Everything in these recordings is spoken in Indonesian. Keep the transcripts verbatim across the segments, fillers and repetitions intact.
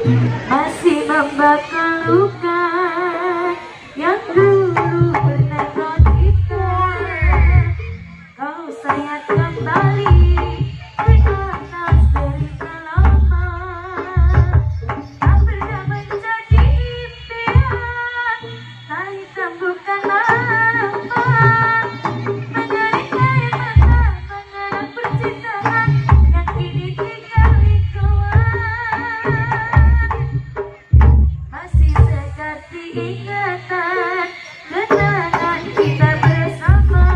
masih membakar luka yang dulu pernah kau cipta. Kau sayang kembali ke atas derita lama, tak pernah menjadi impian, tak hitam bukan apa. Menyaring air mata mengenang percintaan yang kini tinggal di masih segar diingatan kenangan kita bersama.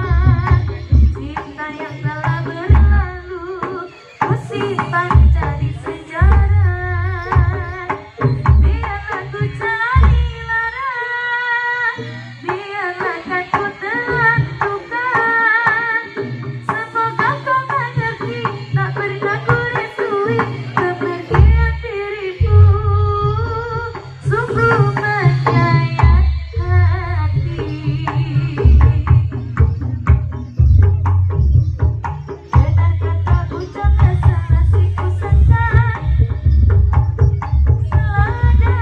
Cinta yang telah berlalu ku simpan jadi sejarah. Biarlah ku jalani lara, biarlah kan ku tentukan. Semoga kau mengerti, tak pernah ku restui kepergian dirimu. Sungguh menyayat hati. Benar kata ucap asal-asih ku sangka selada.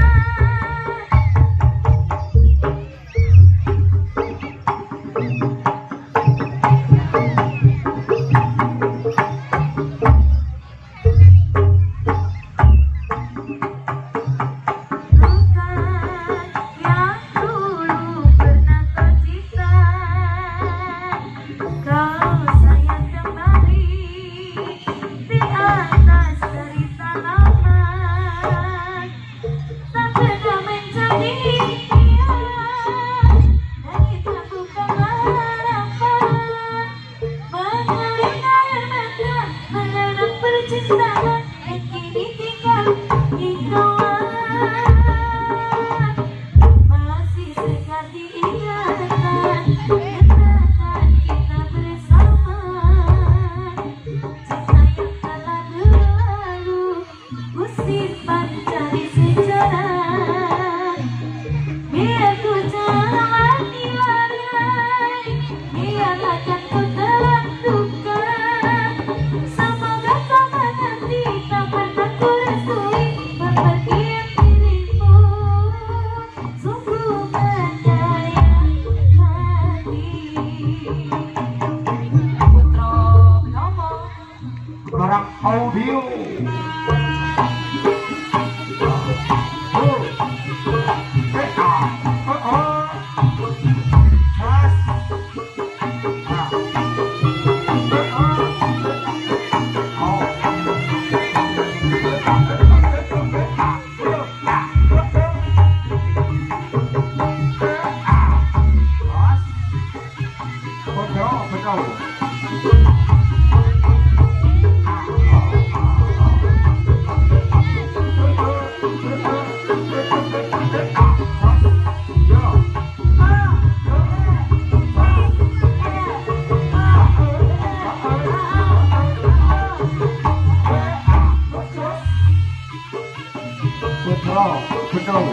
Luka yang dulu pernah kau cipta, kau sayang kembali di atas derita lama, tak pernah menjadi impian, dan itu bukanlah harapan. Mengalir air mata mengenang percintaan yang kini tinggal di masih segar diingatan kenangan kita bersama. Cinta yang telah berlalu ku simpan jadi sejarah. Biar ku jalani lara, biarlah kan ku tentukan. Semoga kau mengerti, tak pernah ku restui kepergian dirimu. Sungguh menyayat hati. Putra Binomo Barang audio. Betul.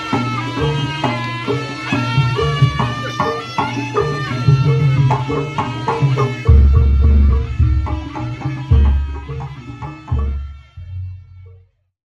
Betul.